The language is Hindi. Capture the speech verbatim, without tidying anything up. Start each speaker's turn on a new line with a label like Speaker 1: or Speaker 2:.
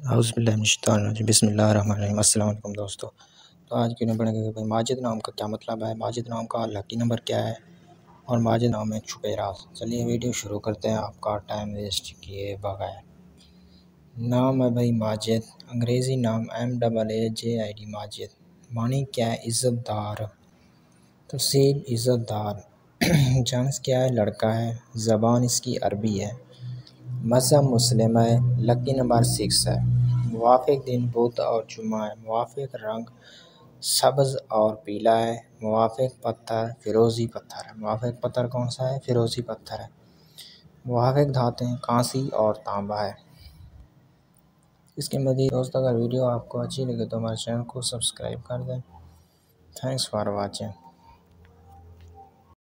Speaker 1: औज़ुबिल्लाहि बिस्मिल्लाहिर्रहमानिर्रहीम। अस्सलाम वालेकुम दोस्तों। तो आज की पढ़ेंगे कि भाई माजिद नाम का क्या मतलब है, माजिद नाम का लकी नंबर क्या है और माजिद नाम में छुपे राज। चलिए वीडियो शुरू करते हैं आपका टाइम वेस्ट किए बगैर। नाम है भाई माजिद, अंग्रेज़ी नाम M double A J I D Majid. मानी क्या है, इज़्ज़तदार। तफसील इज़्ज़तदार। जन्स क्या है, लड़का है। ज़बान इसकी अरबी है। मज़हब मुस्लिम है। लकी नंबर सिक्स है। मुवाफ़िक दिन बुध और जुम्मा है। मुवाफ़िक रंग सब्ज़ और पीला है। मुवाफ़िक पत्थर फ़िरोज़ी पत्थर है। मुवाफ़िक पत्थर कौन सा है, फ़िरोज़ी पत्थर है। मुवाफ़िक धातें कांसी और तांबा है। इसके मज़ीद दोस्तों अगर वीडियो आपको अच्छी लगे तो हमारे चैनल को सब्सक्राइब कर दें। Thanks for watching.